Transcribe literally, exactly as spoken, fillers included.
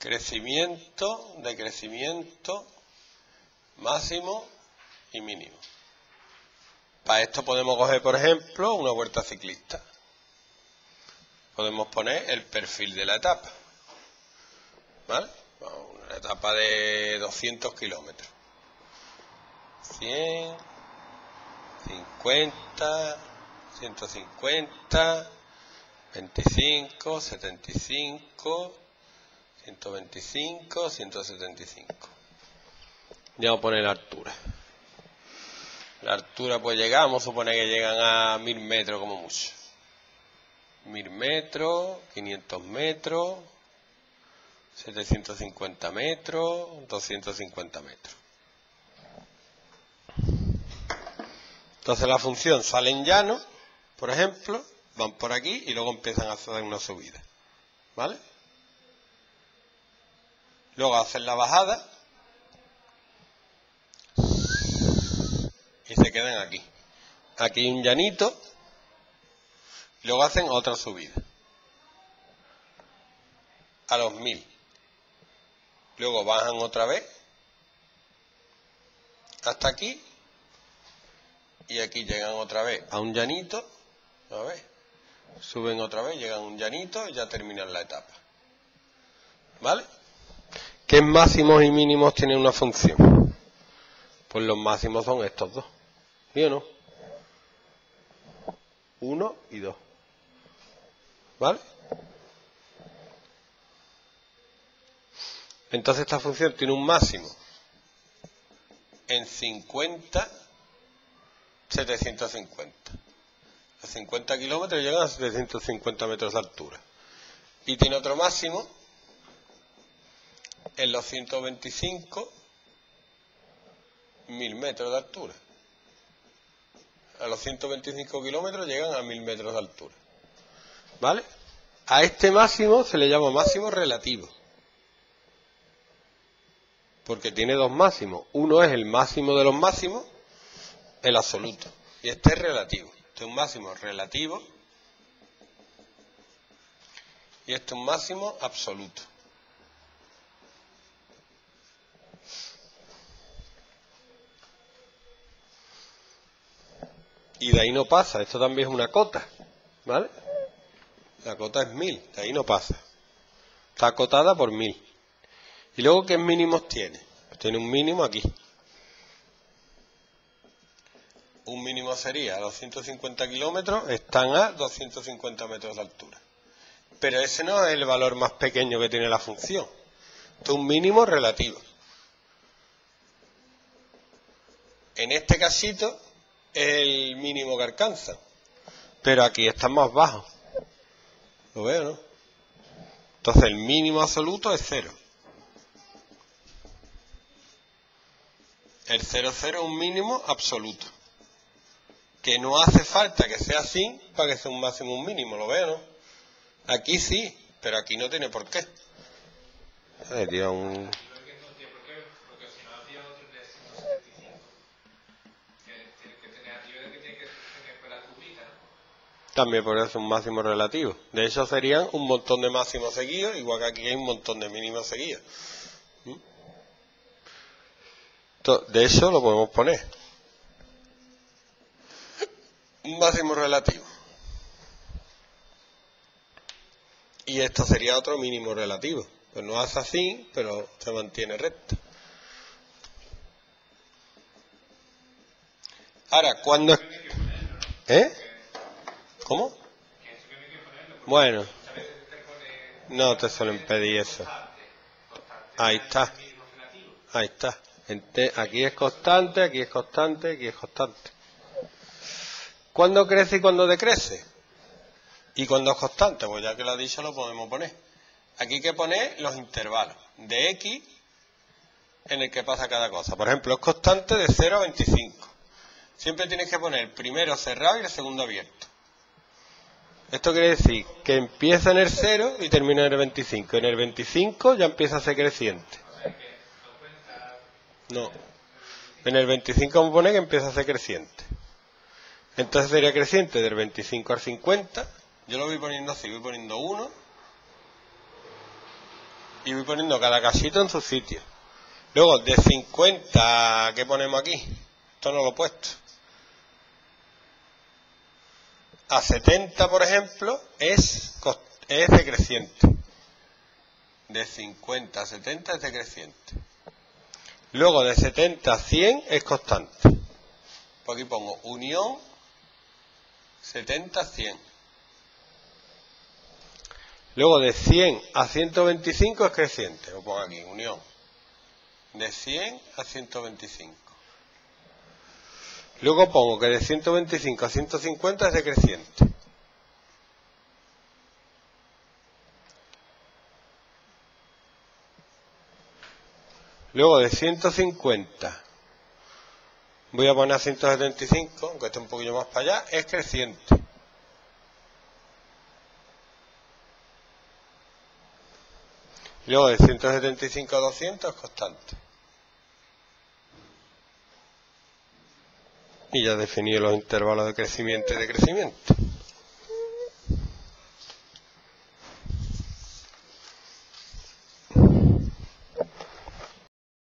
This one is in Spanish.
crecimiento, decrecimiento, máximo y mínimo. Para esto podemos coger, por ejemplo, una vuelta ciclista. Podemos poner el perfil de la etapa. ¿Vale? Una etapa de doscientos kilómetros. cien, cincuenta, ciento cincuenta, veinticinco, setenta y cinco, ciento veinticinco, ciento setenta y cinco. Ya vamos a poner la altura. La altura pues llega, vamos a suponer que llegan a mil metros como mucho. mil metros, quinientos metros, setecientos cincuenta metros, doscientos cincuenta metros. Entonces la función sale en llano, por ejemplo, van por aquí y luego empiezan a hacer una subida. ¿Vale? Luego hacen la bajada y se quedan aquí. Aquí un llanito. Y luego hacen otra subida. A los mil. Luego bajan otra vez. Hasta aquí. Y aquí llegan otra vez a un llanito. A ver. Suben otra vez, llegan a un llanito y ya terminan la etapa. ¿Vale? ¿Qué máximos y mínimos tiene una función? Pues los máximos son estos dos. ¿Sí o no? Uno y dos. ¿Vale? Entonces esta función tiene un máximo en cincuenta, setecientos cincuenta. A cincuenta kilómetros llegan a setecientos cincuenta metros de altura. Y tiene otro máximo en los ciento veinticinco mil metros de altura. A los ciento veinticinco kilómetros llegan a mil metros de altura. ¿Vale? A este máximo se le llama máximo relativo. Porque tiene dos máximos. Uno es el máximo de los máximos, el absoluto. Y este es relativo. Este es un máximo relativo. Y este es un máximo absoluto. Y de ahí no pasa. Esto también es una cota. ¿Vale? La cota es mil. De ahí no pasa. Está acotada por mil. ¿Y luego qué mínimos tiene? Pues tiene un mínimo aquí. Un mínimo sería a doscientos cincuenta kilómetros, están a doscientos cincuenta metros de altura. Pero ese no es el valor más pequeño que tiene la función. Esto es un mínimo relativo. En este casito es el mínimo que alcanza. Pero aquí está más bajo. ¿Lo veo, no? Entonces el mínimo absoluto es cero. El cero cero es un mínimo absoluto. Que no hace falta que sea así para que sea un máximo un mínimo, ¿lo veo, no? Aquí sí, pero aquí no tiene por qué. Sería un... También por eso un máximo relativo. De hecho serían un montón de máximos seguidos, igual que aquí hay un montón de mínimos seguidos. ¿Mm? De eso lo podemos poner. Un máximo relativo. Y esto sería otro mínimo relativo. Pues no hace así, pero se mantiene recta. Ahora, ¿cuándo es? ¿Eh? ¿Cómo? Bueno. No te suelen pedir eso. Ahí está. Ahí está. Aquí es constante, aquí es constante, aquí es constante. ¿Cuándo crece y cuándo decrece? ¿Y cuándo es constante? Pues ya que lo ha dicho lo podemos poner. Aquí hay que poner los intervalos de X en el que pasa cada cosa. Por ejemplo, es constante de cero a veinticinco. Siempre tienes que poner el primero cerrado y el segundo abierto. Esto quiere decir que empieza en el cero y termina en el veinticinco. En el veinticinco ya empieza a ser creciente. No. En el veinticinco vamos a poner que empieza a ser creciente. Entonces sería creciente del veinticinco al cincuenta. Yo lo voy poniendo así, voy poniendo uno, Y voy poniendo cada casito en su sitio. Luego, de cincuenta, ¿qué ponemos aquí? Esto no lo he puesto. A setenta, por ejemplo, es, es decreciente. De cincuenta a setenta es decreciente. Luego, de setenta a cien es constante. Pues aquí pongo unión setenta a cien. Luego, de cien a ciento veinticinco es creciente. Lo pongo aquí, unión. De cien a ciento veinticinco. Luego pongo que de ciento veinticinco a ciento cincuenta es decreciente. Luego de ciento cincuenta voy a poner a ciento setenta y cinco, aunque esté un poquillo más para allá, es creciente. Luego de ciento setenta y cinco a doscientos es constante. Y ya he definido los intervalos de crecimiento y decrecimiento.